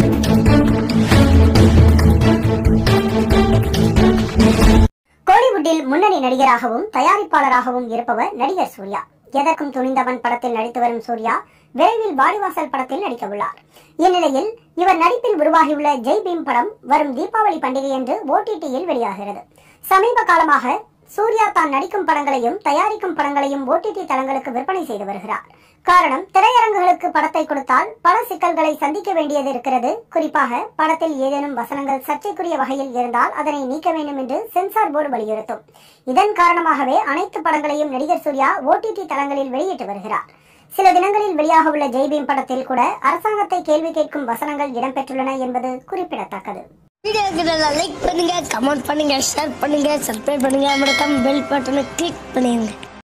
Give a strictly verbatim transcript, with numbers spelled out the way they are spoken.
கோலிவுட்டில் முன்னணி நடிகராகவும் தயாரிப்பாளராகவும் இருப்பவர் நடிகர் சூர்யா. எதற்கும் துணிந்தவன் படத்தில் நடித்து வரும் சூர்யா விரைவில் வாடிவாசல் படத்தில் நடிக்க உள்ளார். இந்நிலையில் இவர் நடிப்பில் உருவாகியுள்ள ஜெய் பீம் படம் வரும் தீபாவளி பண்டிகையன்று ஓடிடியில் வெளியாகிறது. சமீப காலமாக சூர்யா தான் நடிக்கும் படங்களையும் தயாரிக்கும் படங்களையும் ஓடிடி தளங்களுக்கு விற்பனை செய்து வருகிறார். காரணம், திரையரங்குகளுக்கு படத்தை கொடுத்தால் பல சிக்கல்களை சந்திக்க வேண்டியது இருக்கிறது. குறிப்பாக படத்தில் ஏதேனும் வசனங்கள் சர்ச்சைக்குரிய வகையில் இருந்தால் அதனை நீக்க வேண்டும் என்று சென்சார் போர்டு வலியுறுத்தும். இதன் காரணமாகவே அனைத்து படங்களையும் நடிகர் சூர்யா ஓடிடி தளங்களில் வெளியிட்டு வருகிறார். சில தினங்களில் வெளியாக உள்ள ஜெய் பீம் படத்தில் கூட அரசாங்கத்தை கேள்வி கேட்கும் வசனங்கள் இடம்பெற்றுள்ளன என்பது குறிப்பிடத்தக்கது. வீடியோக்கு லைக் பண்ணுங்க, கமெண்ட் பண்ணுங்க, ஷேர் பண்ணுங்க, சப்ஸ்கிரைப் பண்ணுங்க, மறக்காம பெல் பட்டனை கிளிக் பண்ணுங்க.